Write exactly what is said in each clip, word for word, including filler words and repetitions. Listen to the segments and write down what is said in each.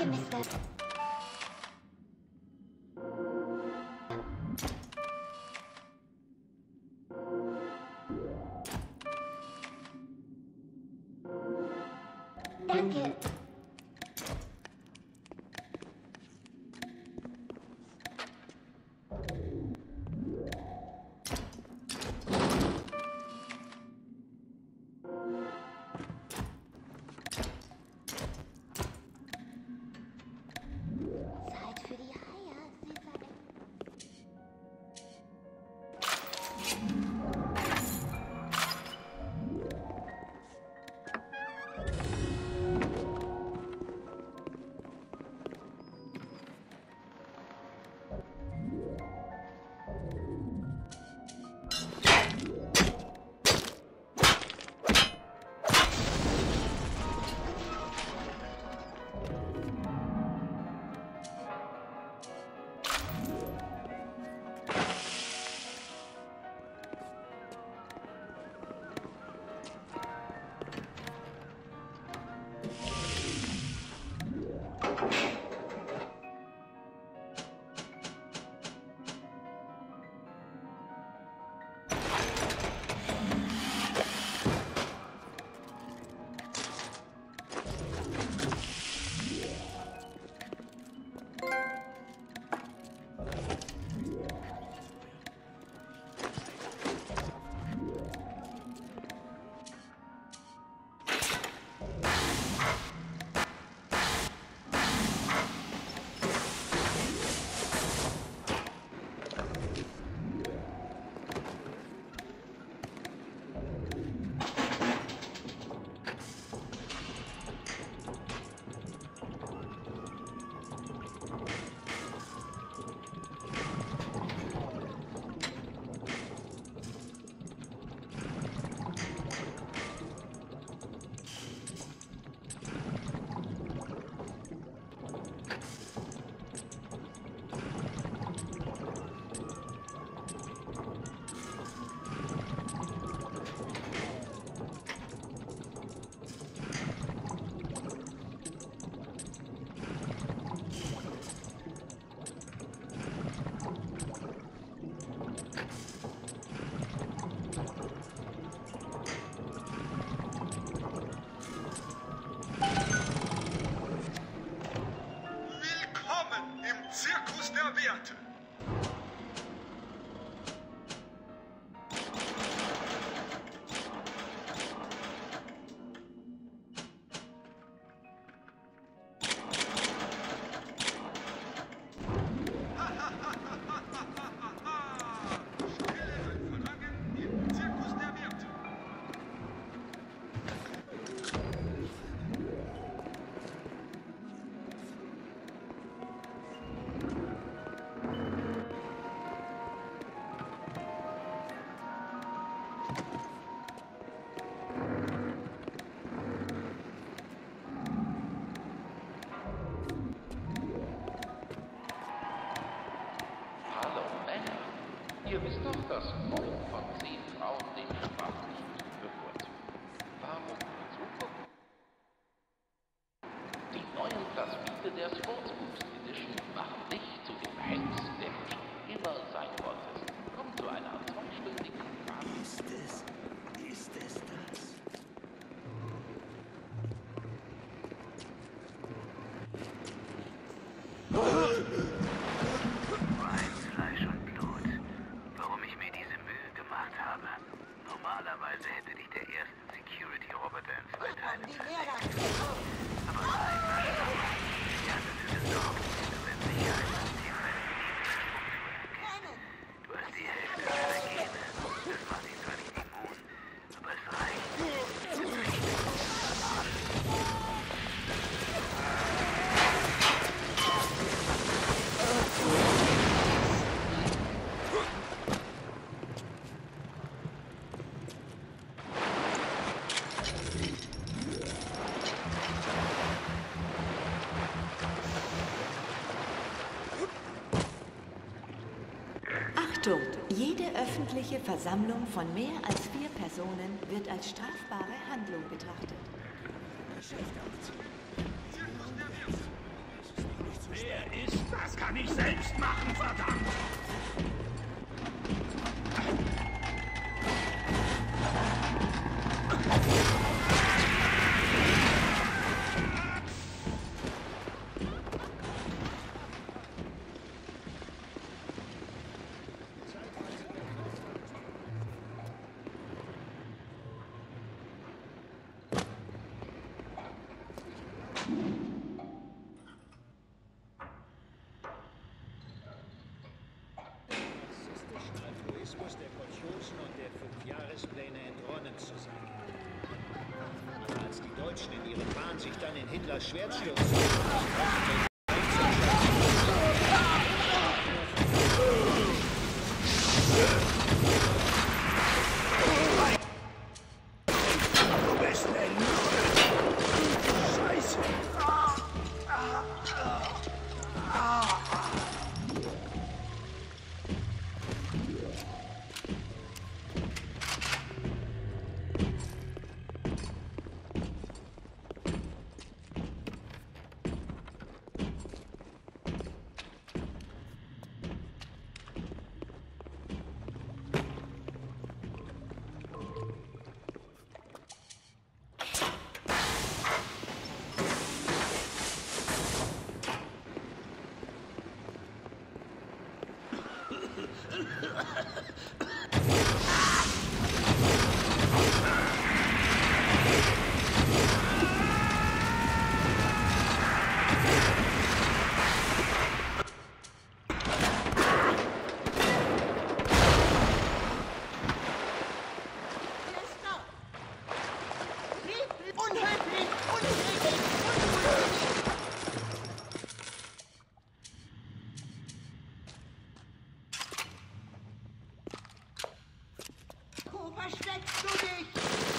Danke, Mister Danke. Zeit für die Haie, süßer. Zirkus der Werte. Ihr wisst doch, dass neun von zehn Frauen den schwarzen bevorzugen. Warum zugucken? Die neuen Plasmide der Sports Boost Edition machen dich zu dem Hengst, der du schon immer sein wolltest. Komm zu einer zweistündigen Fahrt. Ist es? Ist es das? Rein Fleisch und Blut. Warum ich mir diese Mühe gemacht habe. Normalerweise hätte dich der erste Security-Roboter in zwei Teile zerlegt. Aber nein, ja, das ist es doch. Du wirst Sicherheitssystem für deine Struktur. Du hast die Hälfte deiner Gene. Das macht dich zwar nicht immun, aber es reicht. Es reicht. Achtung! Jede öffentliche Versammlung von mehr als vier Personen wird als strafbare Handlung betrachtet. Zirkus der Werte. Wer ist das? Kann ich selbst machen, verdammt! Der Kolchosen und der Fünfjahrespläne entronnen zu sein. Aber als die Deutschen in ihrem Wahn sich dann in Hitlers Schwert stürzen, versteckst du dich?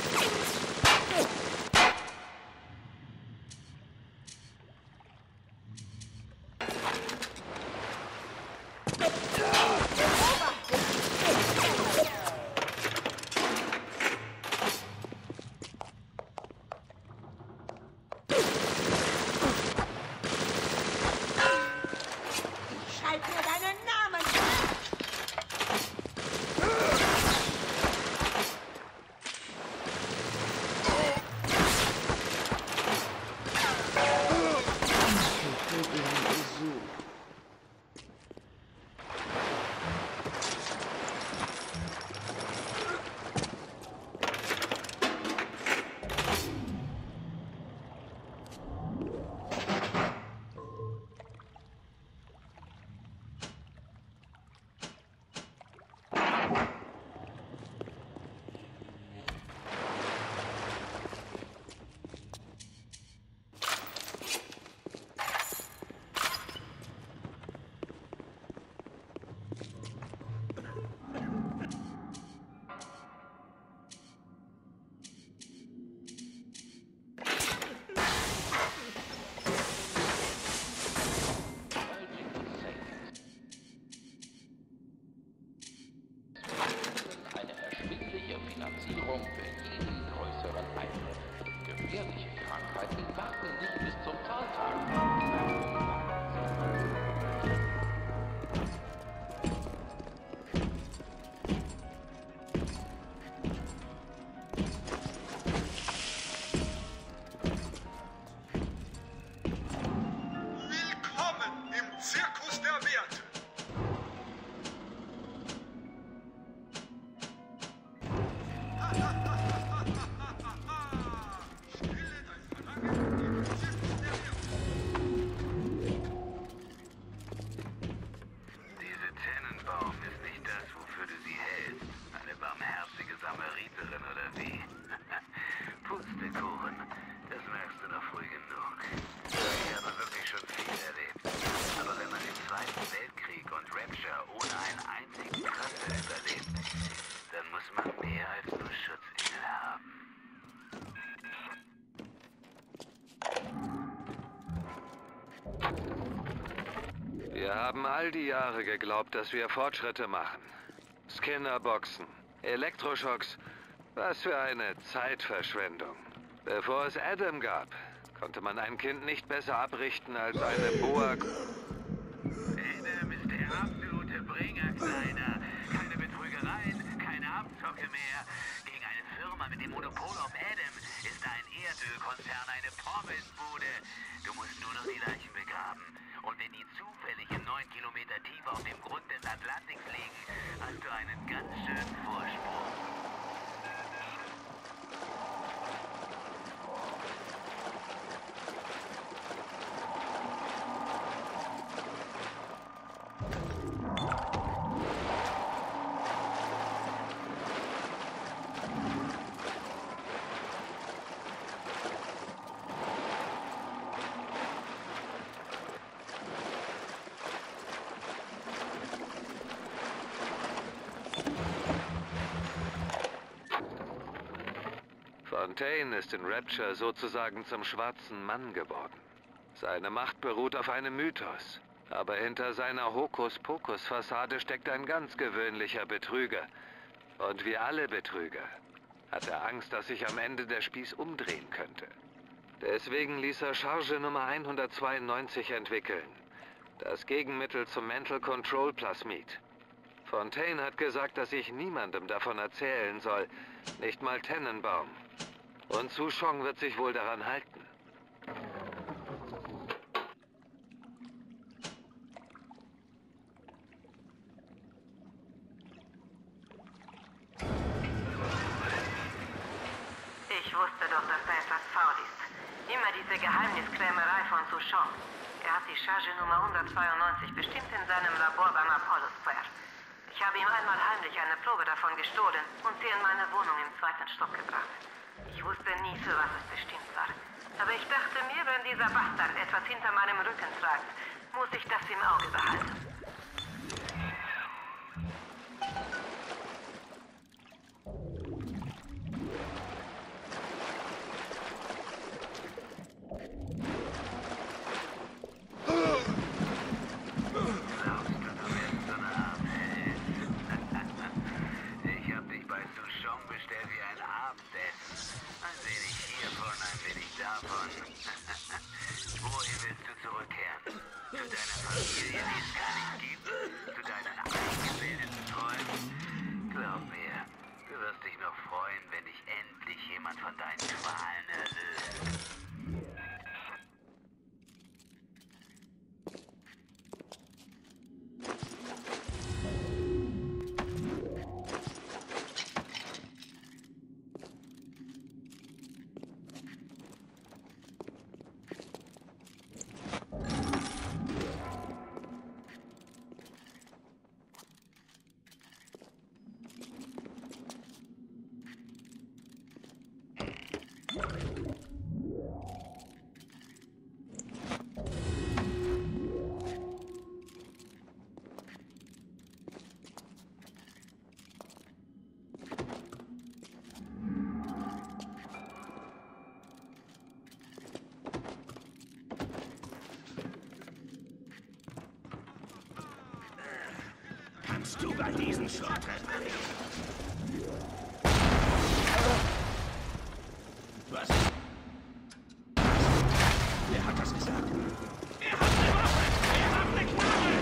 Schreib mir deinen Namen! Eine erschwingliche Finanzierung für jeden größeren Eingriff. Gefährliche Krankheiten warten nicht bis zum Zahltag. Willkommen im Zirkus der Werte. Diese Tennenbaum ist nicht das, wofür du sie hältst. Eine barmherzige Samariterin oder wie? Pustekuchen, das merkst du noch früh genug. Ich habe wirklich schon viel erlebt. Aber wenn man den Zweiten Weltkrieg und Rapture ohne einen einzigen Kratzer überlebt, dann muss man mehr als nur Schutzengel haben. Wir haben all die Jahre geglaubt, dass wir Fortschritte machen. Skinnerboxen, Elektroschocks, was für eine Zeitverschwendung. Bevor es Adam gab, Konnte man ein Kind nicht besser abrichten als eine Boa... Adam ist der absolute Bringer, Kleiner. Keine Betrügereien, keine Abzocke mehr. Gegen eine Firma mit dem Monopol auf Adam ist ein Erdölkonzern eine Pommesbude. Du musst nur noch die Leichen begraben. Und wenn die zufällig in neun Kilometer Tiefe auf dem Grund des Atlantiks liegen, hast du einen ganz schönen Vorsprung. Fontaine ist in Rapture sozusagen zum schwarzen Mann geworden. Seine Macht beruht auf einem Mythos. Aber hinter seiner Hokuspokus-Fassade steckt ein ganz gewöhnlicher Betrüger. Und wie alle Betrüger hat er Angst, dass sich am Ende der Spieß umdrehen könnte. Deswegen ließ er Charge Nummer hundertzweiundneunzig entwickeln. Das Gegenmittel zum Mental Control Plasmid. Fontaine hat gesagt, dass ich niemandem davon erzählen soll. Nicht mal Tennenbaum. Und Souchong wird sich wohl daran halten. Ich wusste doch, dass da etwas faul ist. Immer diese Geheimniskrämerei von Souchong. Er hat die Charge Nummer hundertzweiundneunzig bestimmt in seinem Labor beim Apollo Square. Ich habe ihm einmal heimlich eine Probe davon gestohlen und sie in meine Wohnung im zweiten Stock gebracht. Ich wusste nie, für was es bestimmt war. Aber ich dachte mir, wenn dieser Bastard etwas hinter meinem Rücken tragt, muss ich das im Auge behalten. Kannst du bei diesen Schrott retten? Was? Wer hat das gesagt? Er hat eine Waffe! Er hat eine Knarre!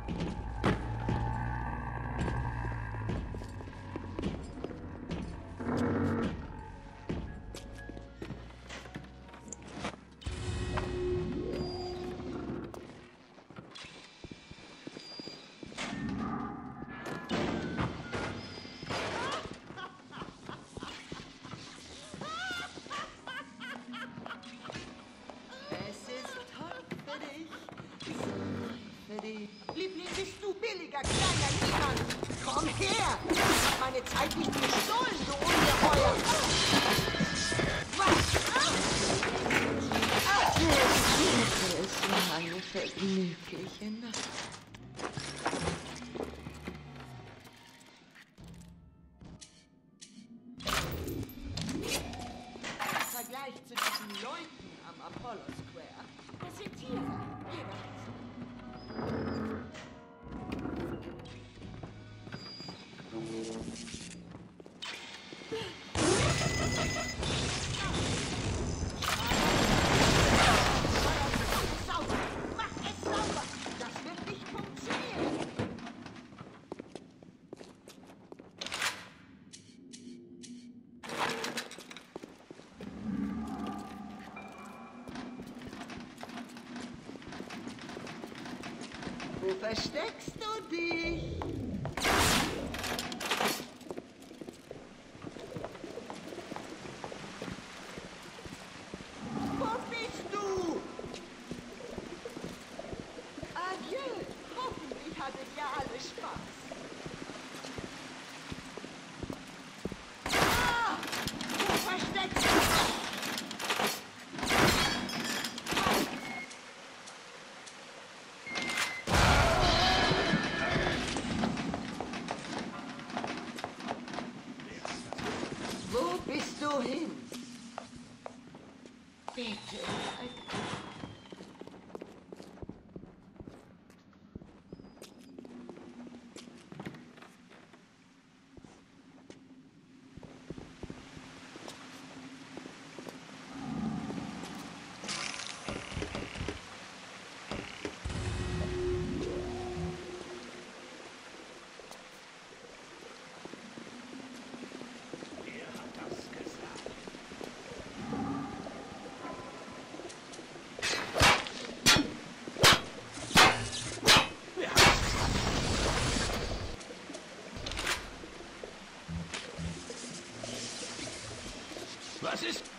Liebling, bist du billiger, kleiner Niemand? Komm her! Ich hab meine Zeit nicht gestohlen, du Ungeheuer! Was? Es war eine vergnügliche Nacht. Im Vergleich zu diesen Leuten am Apollo Square, das sind Tiere. Jeder weiß. Wo versteckst du dich? Wo bist du? Adieu. Hoffentlich hattet ihr alle Spaß. Ah! Wo versteckst du dich? Wo bist du hin? Bitte. Was ist?